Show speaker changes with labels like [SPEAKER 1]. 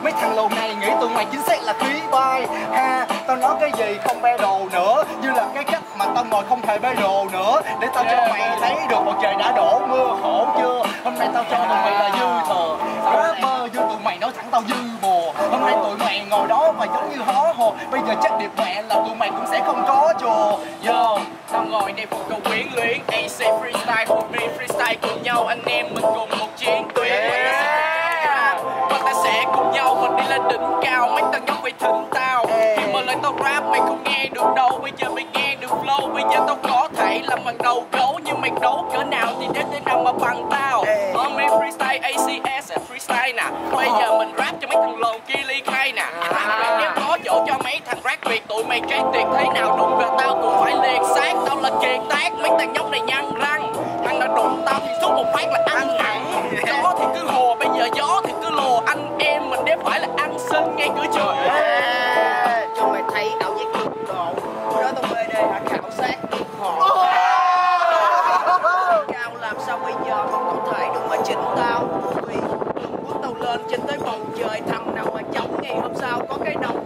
[SPEAKER 1] Mấy thằng lùn này nghĩ tụi mày chính xác là khí bay. Ha, tao nói cái gì không bê đồ nữa, như là cái cách mà tao ngồi không hề bê đồ nữa. Để tao cho mày thấy được bầu trời đã đổ mưa, khổ chưa? Hôm nay tao cho tụi mày là dư thừa. Rapper như tụi mày nói thẳng tao dư bùa. Hôm nay tụi mày ngồi đó mà giống như hó hồ. Bây giờ chắc điệp mẹ là tụi mày cũng sẽ không có chùa.
[SPEAKER 2] Yo, tao ngồi đây phục cầu quyến luyến. AC freestyle for me, freestyle cùng nhau. Anh em mình cùng một chiến tuyến. Và ta sẽ cùng nhau mình đi lên đỉnh cao. Mấy tao nhóm phải thỉnh tao. Khi mà lời tao rap mày không nghe được đâu. Bây giờ mày nghe được flow. Bây giờ tao có thể làm bằng đầu gấu. Nhưng mày đấu cỡ nào thì đến thế nào mà bằng tao. Me freestyle ACS freestyle nè. Bây giờ mình rap cho mấy thằng lồn kia ly khai nè. Rap Việt nếu có chỗ cho mấy thằng rap Việt. Tụi mày cái tiền thế nào đụng vào tao cũng phải liền xác. Tao là kiệt tác, mấy thằng nhóc này nhăn răng. Thằng nào đụng tao thì suốt một phát là ăn hẳn. Gió thì cứ hồ, bây giờ gió thì cứ lồ. Anh em mình đếm phải là ăn sân ngay cửa trời.
[SPEAKER 3] Cho mày thấy ảo giác cực độ. Bữa đó tao về đây hả khảo sát cực hồn. Cao làm sao bây giờ mà có thể được mà chỉnh tao. Vì đừng bước tao lên trên tới bầu trời. Thằng nào mà chống ngày hôm sau có cái đầu